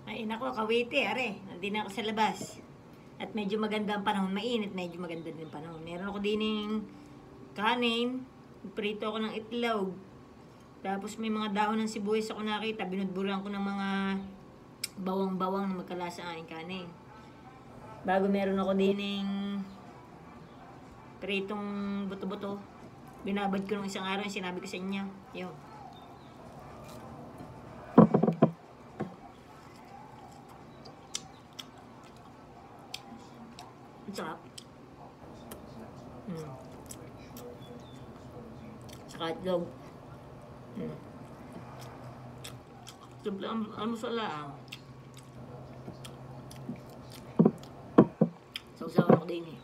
Ay, nako, kawiti, are. Nandito ako sa labas. At medyo maganda ang panahon. Mainit, medyo maganda din ang panahon. Meron ako dining kanin. Prito ako ng itlog. Tapos may mga daon ng sibuyas ako nakita. Binudburan ko ng mga bawang-bawang na magkalasa ang aking kanin. Bago meron ako dining pritong buto-buto. Binabad ko nung isang araw yung sinabi ko sa inyo. Yun. Ang sarap. Saka itlog. Simple ang almusal lang. Sausawan ako din eh.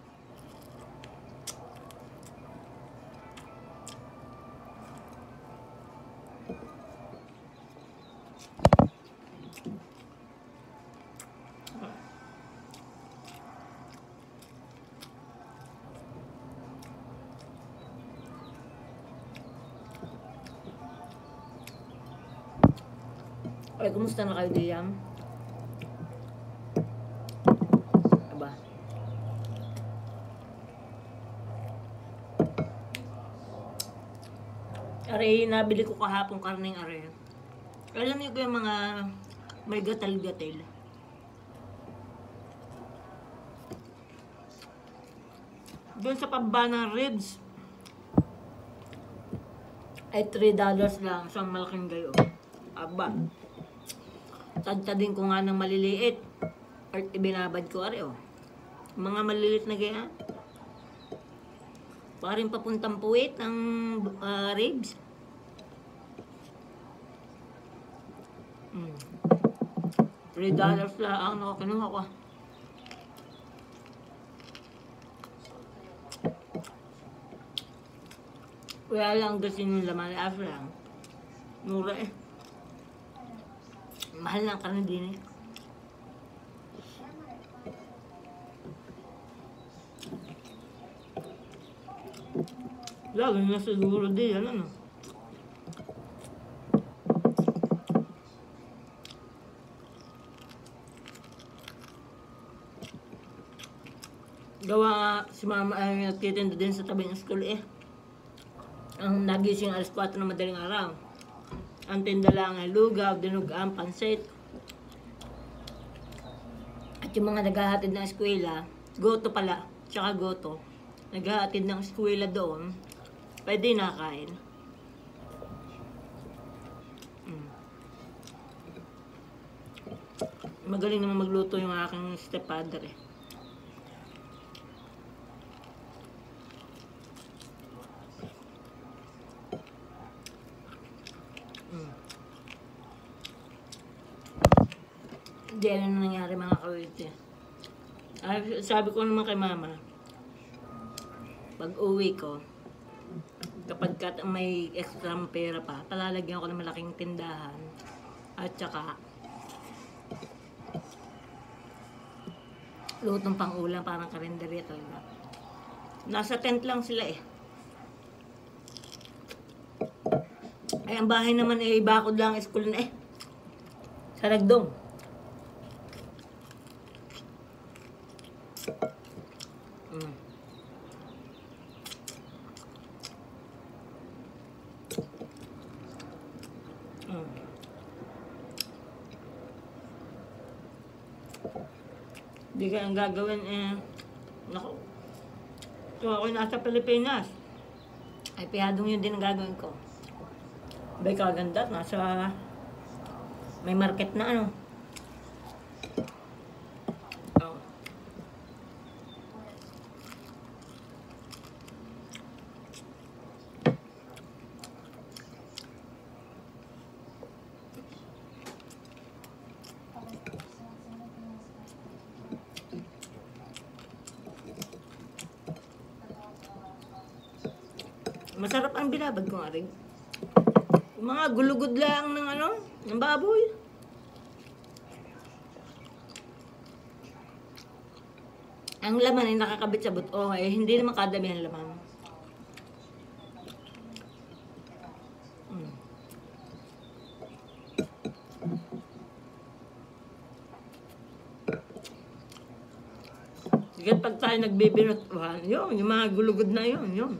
Ay, kumusta na kayo, Diyam? Aba. Aray, nabili ko kahapon karneng aray. Alam niyo ko yung mga may gatal-gatal. Doon sa pamba ng ribs, ay $3 lang. Isang malaking gayo. Aba. Tadtadin ko nga ng maliliit. At ibinabad ko ari oh. Mga maliliit na gaya. Paring papuntang puwit ng ribs. $3 lang ang kinuha ko. Wala lang kasi yung laman. After lang. Mura eh. Mahal lang karne din eh. Lagi na siguro din, ano? Gawa si mama ay nagtitinda din sa tabing school eh. Ang nagising alas 4 na madaling araw. Ang tinda lang ay lugaw, dinugang, pansit. At yung mga naghahatid ng eskwela, goto pala, tsaka goto. Naghahatid ng eskwela doon, pwede nakain. Magaling naman magluto yung aking stepfather eh. Hindi ano nangyari mga kawite. Sabi ko naman kay mama, pag uwi ko, kapag may extra pera pa, palalagyan ko ng malaking tindahan. At saka, lutong pang ulam, parang karinderya talaga. Nasa tent lang sila eh. Ay, ang bahay naman eh, bakod lang school na eh. Sa Ragdong. Hindi ka ang gagawin eh. Naku. So ako nasa Pilipinas. Ay pihadong yun din ang gagawin ko. Bay kaganda. Nasa may market na ano. Oh. Masarap ang binabad ko nga rin. Mga gulugod lang ng ano, ng baboy. Ang laman ay nakakabit sa buto. Okay, hindi naman kadami ang laman. Kaya pag tayo nagbibinatuhan, yun, yung mga gulugod na yun, yun.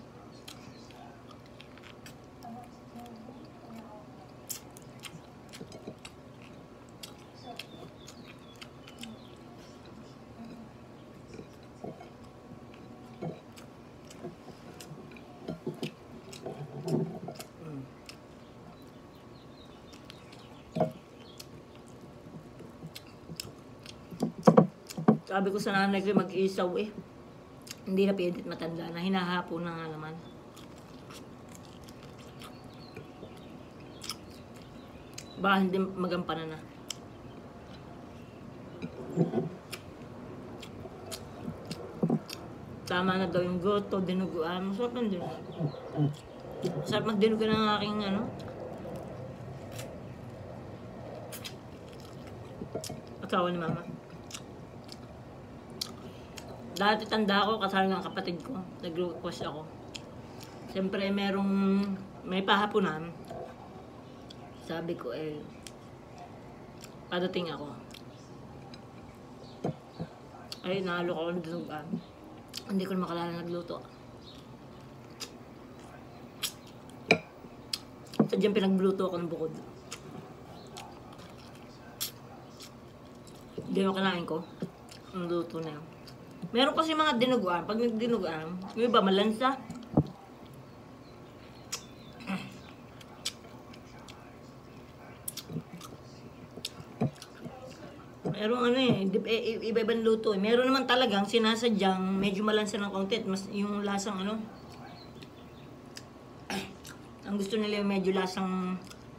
Sabi ko sa nanay ko mag-isaw eh. Hindi na pilit matanda na, hinahapo na nga naman. Baka hindi magampanan na. Tama na daw yung goto, dinuguan. Masarap ng dinuguan. Masarap magdinuguan ng aking ano. Asawa ni mama. Dati tanda ako, kasama ng kapatid ko. Nag-request ako. Siyempre, may pahapunan. Sabi ko, padating ako. Ay, nalo ko ng dinuguan. Hindi ko na makalala nagluto. Sadyang pinagluto ako ng bukod. Hindi mo kinain ko. Ang luto na yun. Meron kasi mga dinuguan. Pag nagdinuguan, yung iba malansa. Meron iba-ibang luto. Meron naman talagang sinasadyang medyo malansa ng konti. Mas yung lasang ang gusto nila yung medyo lasang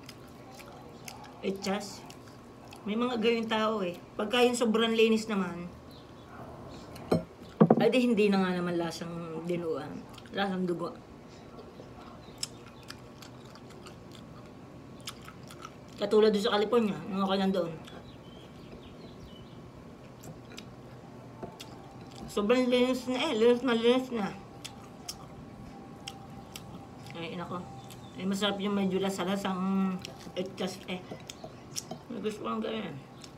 etchas. May mga gayong tao eh. Pagka yung sobrang linis naman, ay di hindi na nga naman lasang dinuguan. Lasang dugo. Katulad doon sa California, nung ako nandoon. Sobrang linis na linis na. Ay, nako. Ay, masarap yung medyo lasa-lasang etchas eh. Gusto ko lang gawin.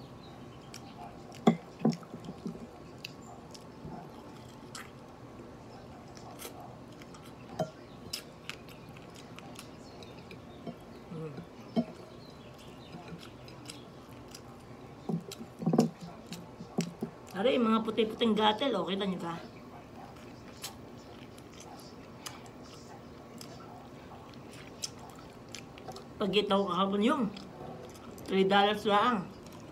Aray, mga puti-puting gatel, oh, kita nyo ba? Pagkita ko kahapon yung $3 lang.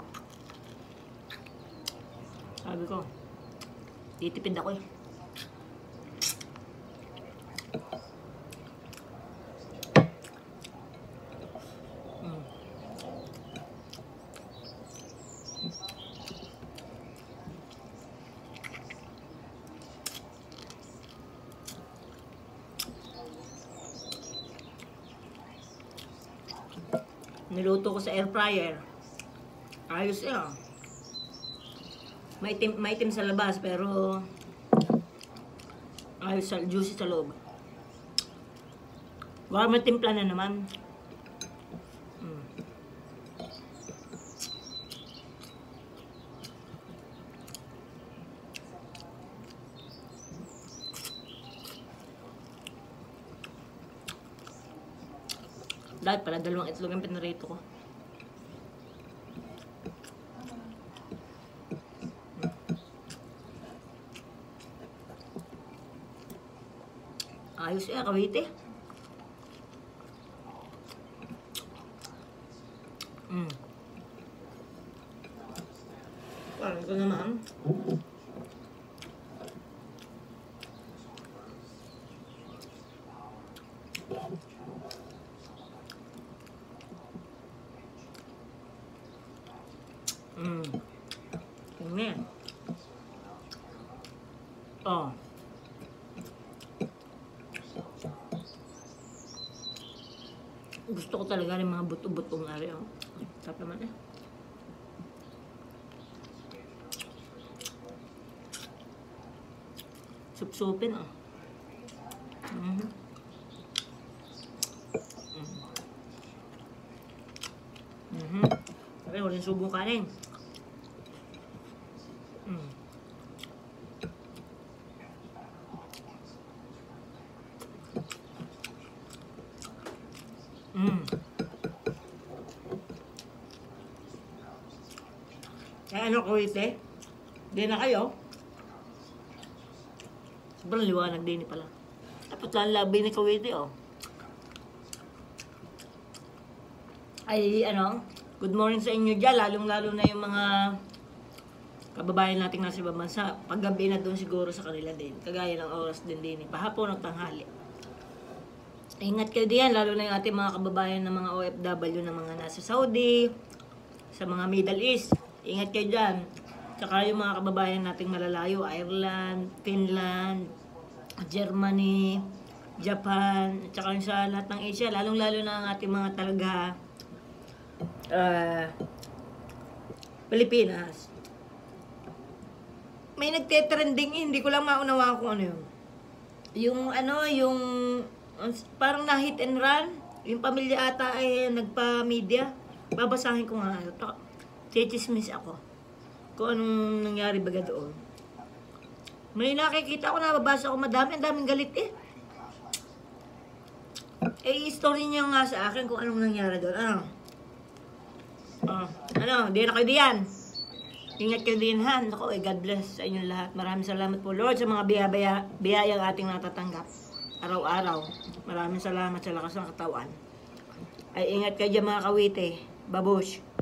Sabi ko, titipid ako eh. Niluto ko sa air fryer. Ayos eh. Maitim sa labas pero ayos, juicy sa loob. Baka matimpla na naman. Dahil pala 2 itlog ang pinarito ko. Ayos eh, kawite. Parang ko naman. Tingnan. Oh. Gusto ko talaga ng mga buto-butong ari. Oh. Sarap naman eh. Sup-supin oh. Okay, walang subong kanin. Ay ano, Kuwait? Di na kayo? Sobrang liwanag din pala. Dapat lang labi ni Kuwait, oh. Ay, ano, good morning sa inyo dyan, lalong-lalo na yung mga kababayan nating nasa ibang bansa. Paggabi na doon siguro sa kanila din. Kagaya ng oras din. Pahapon at tanghali. Ingat kayo diyan, lalo na yung ating mga kababayan ng mga OFW na mga nasa Saudi, sa mga Middle East. Ingat kayo dyan. Tsaka yung mga kababayan nating malalayo, Ireland, Finland, Germany, Japan, tsaka sa lahat ng Asia, lalong-lalo na ang ating mga talaga Pilipinas. May nagte-trending, hindi ko lang maunawaan kung ano yun. Yung parang na hit and run, yung pamilya ata ay nagpa-media. Babasahin ko nga, chichismis ako. Kung anong nangyari baga doon. May nakikita ko, nababasa ko madami, ang daming galit eh. I-story niya nga sa akin kung anong nangyari doon. Di na kayo diyan. Ingat kayo din, ha? Naku, God bless sa inyong lahat. Maraming salamat po, Lord, sa mga biyayang ating natatanggap araw-araw. Maraming salamat sa lakas ng katawan. Ay, ingat kayo dyan, mga kawite. Babush.